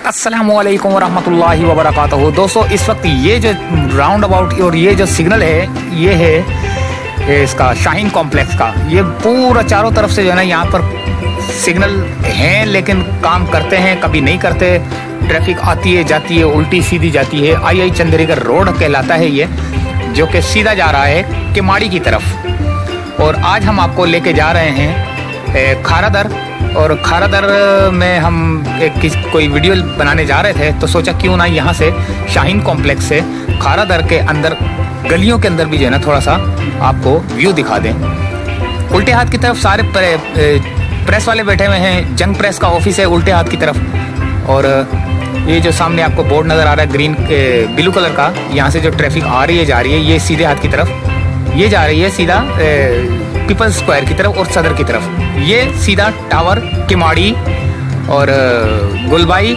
अस्सलामुअलैकुम वरहमतुल्लाहि वबरकातुहू। दोस्तों, इस वक्त ये जो राउंड अबाउट और ये जो सिग्नल है ये है इसका शाहीन कॉम्प्लेक्स का। ये पूरा चारों तरफ से जो है ना यहाँ पर सिग्नल हैं, लेकिन काम करते हैं कभी नहीं करते। ट्रैफिक आती है जाती है, उल्टी सीधी जाती है। आई चंद्रीगढ़ रोड कहलाता है ये, जो कि सीधा जा रहा है किमाड़ी की तरफ। और आज हम आपको लेके जा रहे हैं खारादर। और खारादर में हम कोई वीडियो बनाने जा रहे थे, तो सोचा क्यों ना यहाँ से शाहीन कॉम्प्लेक्स से खारादर के अंदर गलियों के अंदर भी जो है ना थोड़ा सा आपको व्यू दिखा दें। उल्टे हाथ की तरफ सारे प्रेस वाले बैठे हुए हैं। जंग प्रेस का ऑफिस है उल्टे हाथ की तरफ। और ये जो सामने आपको बोर्ड नज़र आ रहा है ग्रीन ब्लू कलर का, यहाँ से जो ट्रैफिक आ रही है जा रही है, ये सीधे हाथ की तरफ ये जा रही है सीधा पीपल्स स्क्वायर की तरफ और सदर की तरफ। ये सीधा टावर, किमाड़ी और गुलबाई,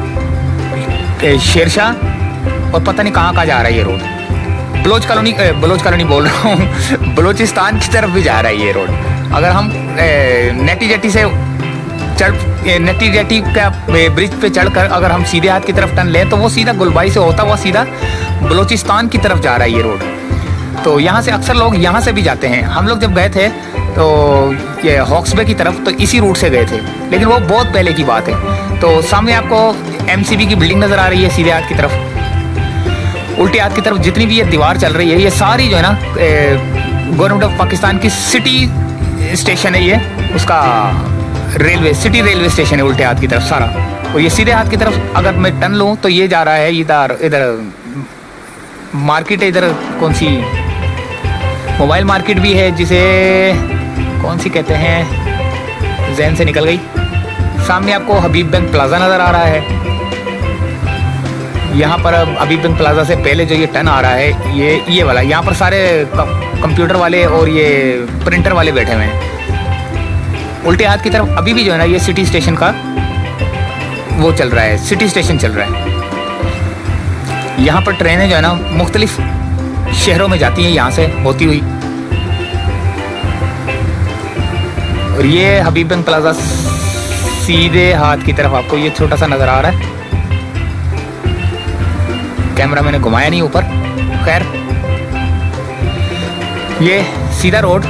शेरशाह और पता नहीं कहाँ जा रहा है ये रोड। बलोच कॉलोनी बोल रहा हूँ बलोचिस्तान की तरफ भी जा रहा है ये रोड। अगर हम नेटी जेटी का ब्रिज पे चढ़कर अगर हम सीधे हाथ की तरफ टर्न लें तो वो सीधा गुलबाई से होता हुआ सीधा बलोचिस्तान की तरफ जा रहा है ये रोड। तो यहाँ से अक्सर लोग यहाँ से भी जाते हैं। हम लोग जब गए थे तो ये हॉक्सबे की तरफ तो इसी रूट से गए थे, लेकिन वो बहुत पहले की बात है। तो सामने आपको एमसीबी की बिल्डिंग नज़र आ रही है सीधे हाथ की तरफ। उल्टे हाथ की तरफ जितनी भी ये दीवार चल रही है ये सारी जो है ना गवर्नमेंट ऑफ पाकिस्तान की सिटी स्टेशन है। ये उसका सिटी रेलवे स्टेशन है उल्टे हाथ की तरफ सारा। और ये सीधे हाथ की तरफ अगर मैं टर्न लूँ तो ये जा रहा है इधर मार्केट है। इधर कौन सी मोबाइल मार्केट भी है, जिसे कौन सी कहते हैं, ज़हन से निकल गई। सामने आपको हबीब बैंक प्लाजा नज़र आ रहा है। यहाँ पर हबीब बैंक प्लाजा से पहले जो ये टर्न आ रहा है ये वाला, यहाँ पर सारे कंप्यूटर वाले और ये प्रिंटर वाले बैठे हुए हैं। उल्टे हाथ की तरफ अभी भी जो है ना ये सिटी स्टेशन का वो चल रहा है, सिटी स्टेशन चल रहा है। यहाँ पर ट्रेनें जो है ना मुख्तलिफ शहरों में जाती हैं यहाँ से होती हुई। और ये हबीब बैंक प्लाजा सीधे हाथ की तरफ आपको ये छोटा सा नज़र आ रहा है। कैमरा मैंने घुमाया नहीं ऊपर, खैर ये सीधा रोड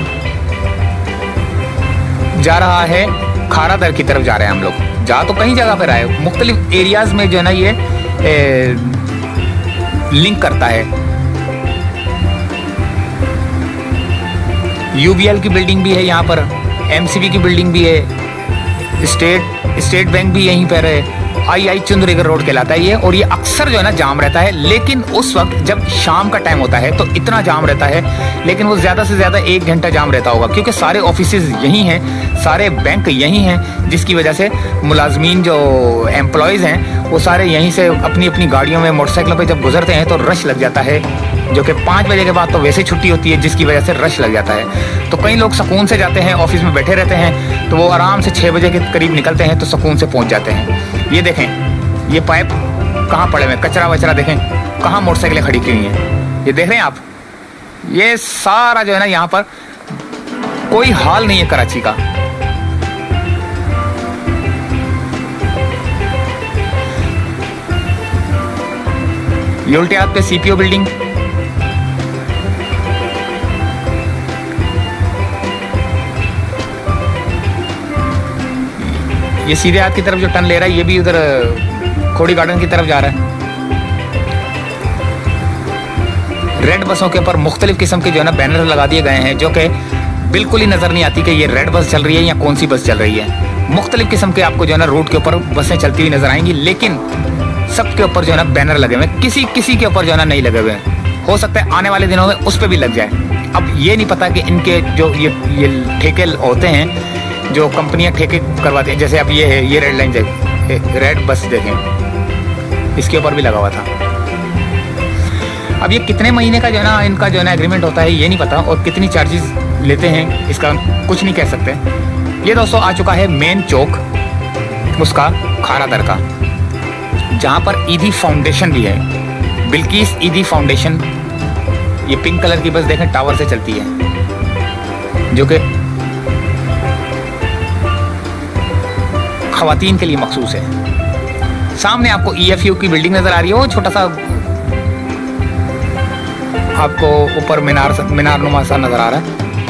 जा रहा है खारादर की तरफ जा रहे हैं हम लोग। जा तो कई जगह पर आए, मुख्तलिफ एरियाज में जो है ना ये लिंक करता है। यूबीएल की बिल्डिंग भी है यहाँ पर, एमसीबी की बिल्डिंग भी है, स्टेट बैंक भी यहीं पर है। आई चंद्रीगढ़ रोड कहलाता है ये। और ये अक्सर जो है ना जाम रहता है, लेकिन उस वक्त जब शाम का टाइम होता है तो इतना जाम रहता है, लेकिन वो ज़्यादा से ज़्यादा 1 घंटा जाम रहता होगा, क्योंकि सारे ऑफिसेज यहीं हैं, सारे बैंक यहीं हैं, जिसकी वजह से मुलाजमीन जो एम्प्लॉयज़ हैं वो सारे यहीं से अपनी अपनी गाड़ियों में मोटरसाइकिलों पर जब गुजरते हैं तो रश लग जाता है, जो कि 5 बजे के बाद तो वैसे छुट्टी होती है, जिसकी वजह से रश लग जाता है। तो कई लोग सुकून से जाते हैं, ऑफिस में बैठे रहते हैं, तो वो आराम से 6 बजे के करीब निकलते हैं तो सुकून से पहुंच जाते हैं। ये देखें, ये पाइप कहाँ पड़े हुए, कचरा वचरा देखें कहाँ मोटरसाइकिलें खड़ी की हुई हैं, ये देख रहे हैं आप। ये सारा जो है ना यहाँ पर कोई हाल नहीं है कराची का। ये उल्टे हाथ पे सीपीओ बिल्डिंग, ये सीधे हाथ की तरफ जो टर्न ले रहा है ये भी उधर खोड़ी गार्डन की तरफ जा रहा है। रेड बसों के ऊपर मुख्तलिफ किस्म के जो है ना बैनर लगा दिए गए हैं, जो कि बिल्कुल ही नज़र नहीं आती कि ये रेड बस चल रही है या कौन सी बस चल रही है। मुख्तलिफ किस्म के आपको जो है ना रोड के ऊपर बसें चलती हुई नजर आएंगी, लेकिन सबके ऊपर जो है ना बैनर लगे हुए हैं, किसी के ऊपर जो है ना नहीं लगे हुए हैं। हो सकता है आने वाले दिनों में उस पर भी लग जाए। अब ये नहीं पता कि इनके जो ये ठेके होते हैं, जो कंपनियां ठेके करवाती हैं, जैसे अब ये है, ये रेड लाइन रेड बस देखें, इसके ऊपर भी लगा हुआ था। अब ये कितने महीने का जो है ना इनका जो है ना एग्रीमेंट होता है ये नहीं पता, और कितनी चार्जेस लेते हैं इसका कुछ नहीं कह सकते। ये दोस्तों आ चुका है मेन चौक उसका खारादर का, जहाँ पर ईदी फाउंडेशन भी है, बिल्किस ईदी फाउंडेशन। ये पिंक कलर की बस देखें टावर से चलती है, जो कि ख़वातीन के लिए मखसूस है। सामने आपको EFU की बिल्डिंग नजर आ रही है, वो छोटा सा आपको ऊपर मीनार नुमा सा नजर आ रहा है।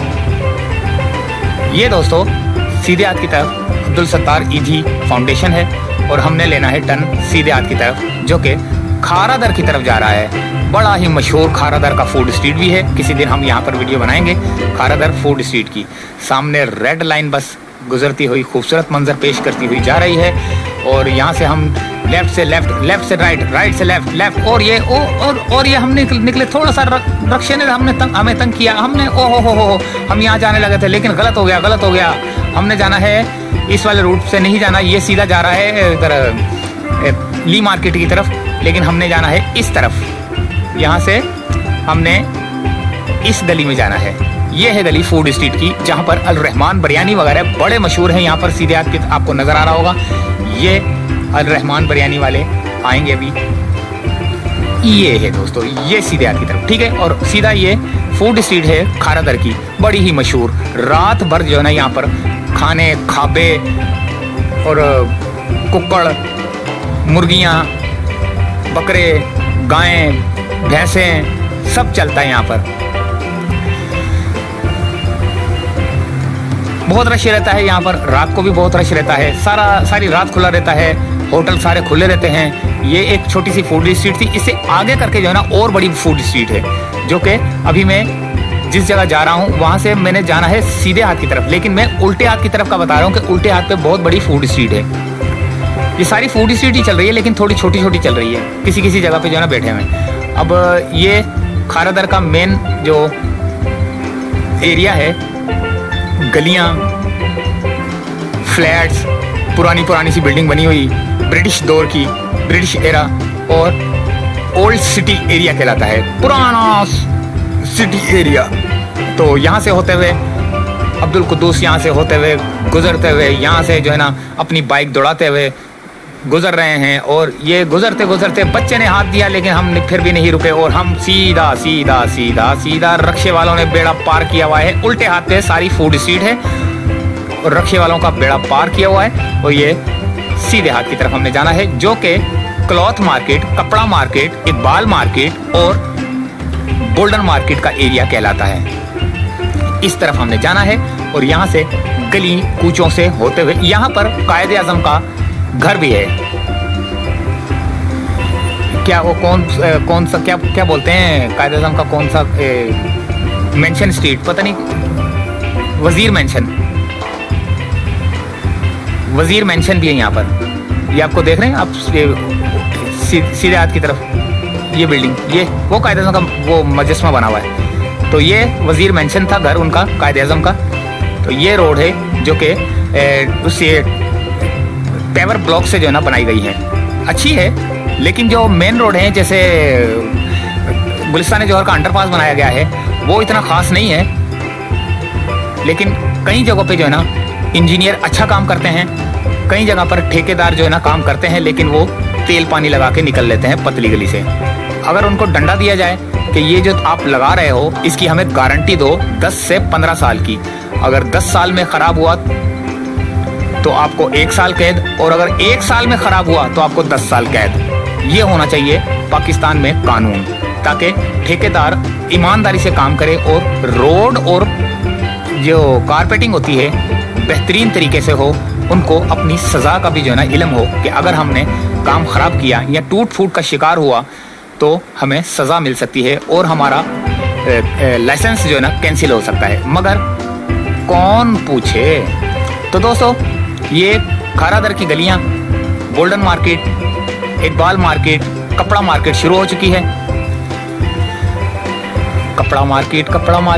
ये दोस्तों सीधे हाथ की तरफ अब्दुल सत्तार ईदी फाउंडेशन है और हमने लेना है टर्न सीधे हाथ की तरफ, जो कि खारादर की तरफ जा रहा है। बड़ा ही मशहूर खारादर का फूड स्ट्रीट भी है, किसी दिन हम यहाँ पर वीडियो बनाएंगे खारादर फूड स्ट्रीट की। सामने रेड लाइन बस गुजरती हुई खूबसूरत मंजर पेश करती हुई जा रही है और यहाँ से हम लेफ्ट से राइट, राइट से लेफ्ट और ये हम निकले थोड़ा सा रक्षे ने हमें तंग किया। हमने हो हम यहाँ जाने लगे थे लेकिन गलत हो गया। हमने जाना है इस वाले रूट से नहीं जाना, ये सीधा जा रहा है इधर ली मार्केट की तरफ, लेकिन हमने जाना है इस तरफ। यहाँ से हमने इस गली में जाना है। ये है गली फूड स्ट्रीट की, जहाँ पर अल रहमान बिरयानी वगैरह बड़े मशहूर हैं। यहाँ पर सीधे हाथ की आपको नजर आ रहा होगा, ये अल रहमान बिरयानी वाले आएंगे अभी। ये है दोस्तों, ये सीधे हाथ की तरफ, ठीक है। और सीधा ये फूड स्ट्रीट है खारादर की, बड़ी ही मशहूर। रात भर जो है ना यहाँ पर खाने, खाबे और कुक्कड़, मुर्गियाँ, बकरे, गायें, भैंसें सब चलता है यहाँ पर। बहुत रश रहता है यहाँ पर, रात को भी बहुत रश रहता है, सारी रात खुला रहता है, होटल सारे खुले रहते हैं। ये एक छोटी सी फूड स्ट्रीट थी, इससे आगे करके जो है ना और बड़ी फूड स्ट्रीट है, जो कि अभी मैं जिस जगह जा रहा हूँ वहाँ से मैंने जाना है सीधे हाथ की तरफ, लेकिन मैं उल्टे हाथ की तरफ का बता रहा हूँ कि उल्टे हाथ पे बहुत बड़ी फूड स्ट्रीट है। ये सारी फूड स्ट्रीट ही चल रही है, लेकिन थोड़ी छोटी छोटी चल रही है, किसी जगह पे जो है ना बैठे हुए। अब ये खारादर का मेन जो एरिया है, गलियाँ, फ्लैट्स, पुरानी सी बिल्डिंग बनी हुई, ब्रिटिश दौर की, ब्रिटिश एरा, और ओल्ड सिटी एरिया कहलाता है, पुराना सिटी एरिया। तो यहाँ से होते हुए अब्दुल कुद्दूस, यहाँ से होते हुए गुजरते हुए, यहाँ से जो है ना अपनी बाइक दौड़ाते हुए गुजर रहे हैं। और ये गुजरते गुजरते बच्चे ने हाथ दिया, लेकिन हम फिर भी नहीं रुके और हम सीधा रक्षे वालों ने बेड़ा पार किया हुआ है। उल्टे हाथ पे सारी फूड स्ट्रीट है और रक्षे वालों का बेड़ा पार किया हुआ है, और ये सीधे हाथ की तरफ हमने जाना है, जो कि क्लॉथ मार्केट, कपड़ा मार्केट, इकबाल मार्केट और गोल्डन मार्केट का एरिया कहलाता है। इस तरफ हमने जाना है और यहाँ से गली कूचों से होते हुए, यहाँ पर कायदे आजम का घर भी है। क्या वो कौन सा क्या बोलते हैं कायदे आजम का, कौन सा मेंशन स्ट्रीट, पता नहीं, वजीर मेंशन भी है यहाँ पर। ये आपको देख रहे हैं आप सीधे हाथ की तरफ, ये बिल्डिंग, ये वो कायदे आजम का वो मजस्मा बना हुआ है। तो ये वजीर मेंशन था घर उनका, कायदे आजम का। तो ये रोड है जो कि उससे पेवर ब्लॉक से जो है ना बनाई गई है, अच्छी है। लेकिन जो मेन रोड है, जैसे गुलिस्तान जौहर का अंडरपास बनाया गया है, वो इतना खास नहीं है। लेकिन कई जगहों पे जो है ना इंजीनियर अच्छा काम करते हैं, कई जगह पर ठेकेदार जो है ना काम करते हैं, लेकिन वो तेल पानी लगा के निकल लेते हैं पतली गली से। अगर उनको डंडा दिया जाए कि ये जो आप लगा रहे हो इसकी हमें गारंटी दो 10 से 15 साल की, अगर 10 साल में खराब हुआ तो आपको 1 साल कैद, और अगर 1 साल में खराब हुआ तो आपको 10 साल कैद। ये होना चाहिए पाकिस्तान में कानून, ताकि ठेकेदार ईमानदारी से काम करे और रोड और जो कारपेटिंग होती है बेहतरीन तरीके से हो। उनको अपनी सज़ा का भी जो है ना इल्म हो कि अगर हमने काम ख़राब किया या टूट फूट का शिकार हुआ तो हमें सज़ा मिल सकती है और हमारा लाइसेंस जो है ना कैंसिल हो सकता है, मगर कौन पूछे। तो दोस्तों, ये खारादर की गलियां, गोल्डन मार्केट, इकबाल मार्केट, कपड़ा मार्केट शुरू हो चुकी है। कपड़ा मार्केट,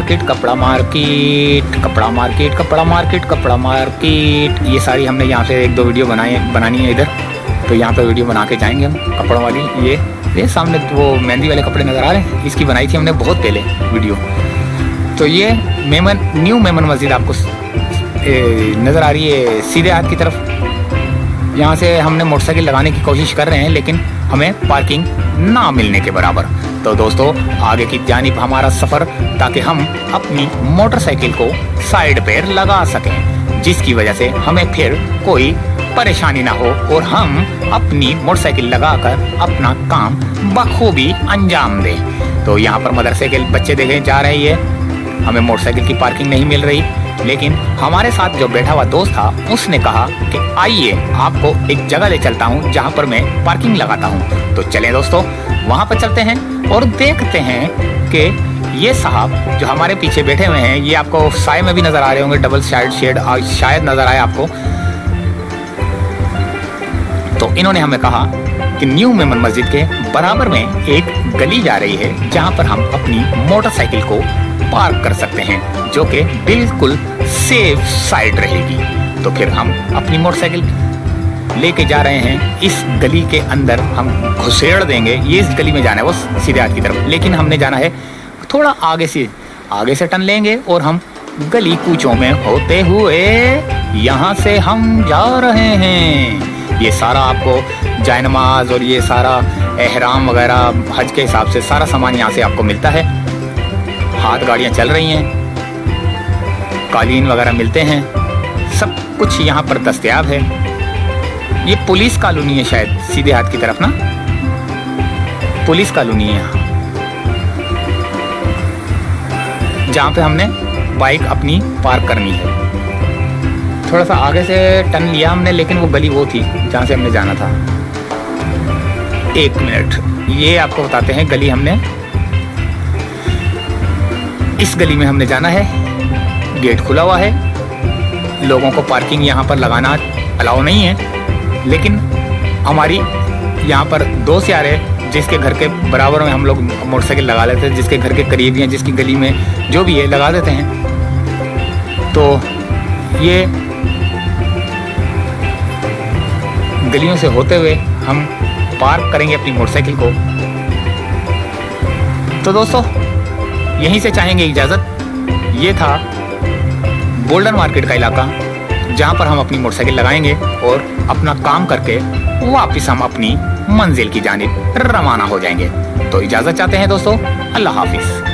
ये सारी हमने यहाँ से 1-2 वीडियो बनानी है इधर, तो यहाँ पे वीडियो बना के जाएंगे हम कपड़ों वाली। ये सामने वो मेहंदी वाले कपड़े नज़र आ रहे हैं, इसकी बनाई थी हमने बहुत पहले वीडियो। तो ये न्यू मेमन मस्जिद आपको नज़र आ रही है सीधे हाथ की तरफ। यहाँ से हमने मोटरसाइकिल लगाने की कोशिश कर रहे हैं, लेकिन हमें पार्किंग ना मिलने के बराबर। तो दोस्तों, आगे की जानिब हमारा सफ़र, ताकि हम अपनी मोटरसाइकिल को साइड पर लगा सकें। जिसकी वजह से हमें फिर कोई परेशानी ना हो और हम अपनी मोटरसाइकिल लगाकर अपना काम बखूबी अंजाम दें। तो यहाँ पर मदरसे के बच्चे देखे जा रहे हैं, हमें मोटरसाइकिल की पार्किंग नहीं मिल रही, लेकिन हमारे साथ जो बैठा हुआ दोस्त था उसने कहा कि आइए आपको एक जगह ले चलता हूँ जहाँ पर मैं पार्किंग लगाता हूँ। तो चलें दोस्तों, वहाँ पर चलते हैं और देखते हैं कि ये साहब जो हमारे पीछे बैठे हुए हैं, ये आपको साए में भी नजर आ रहे होंगे, डबल साइड शेड शायद नजर आए आपको। तो इन्होंने हमें कहा कि न्यू मेमन मस्जिद के बराबर में एक गली जा रही है जहाँ पर हम अपनी मोटरसाइकिल को पार्क कर सकते हैं, जो कि बिल्कुल सेफ साइड रहेगी। तो फिर हम अपनी मोटरसाइकिल लेके जा रहे हैं, इस गली के अंदर हम घुसेड़ देंगे। ये इस गली में जाना है, वो सीधे हाथ की तरफ, लेकिन हमने जाना है थोड़ा आगे से टर्न लेंगे और हम गली कूचों में होते हुए यहाँ से हम जा रहे हैं। ये सारा आपको जायनमाज और ये सारा एहराम वगैरह हज के हिसाब से सारा सामान यहाँ से आपको मिलता है। हाथ गाड़ियाँ चल रही हैं, कालीन वगैरह मिलते हैं, सब कुछ यहाँ पर दस्तयाब है। ये पुलिस कॉलोनी है शायद, सीधे हाथ की तरफ ना पुलिस कॉलोनी है यहाँ, जहाँ पे हमने बाइक अपनी पार्क करनी है। थोड़ा सा आगे से टर्न लिया हमने, लेकिन वो गली वो थी जहाँ से हमने जाना था। एक मिनट, ये आपको बताते हैं गली हमने, इस गली में हमने जाना है। गेट खुला हुआ है, लोगों को पार्किंग यहाँ पर लगाना अलाउ नहीं है, लेकिन हमारी यहाँ पर दोस्त यार है जिसके घर के बराबर में हम लोग मोटरसाइकिल लगा लेते हैं, जिसके घर के करीब या जिसकी गली में जो भी है लगा देते हैं। तो ये गलियों से होते हुए हम पार्क करेंगे अपनी मोटरसाइकिल को। तो दोस्तों यहीं से चाहेंगे इजाज़त। ये था गोल्डन मार्केट का इलाका, जहाँ पर हम अपनी मोटरसाइकिल लगाएंगे और अपना काम करके वापस हम अपनी मंजिल की जानिब रवाना हो जाएंगे। तो इजाज़त चाहते हैं दोस्तों, अल्लाह हाफिज़।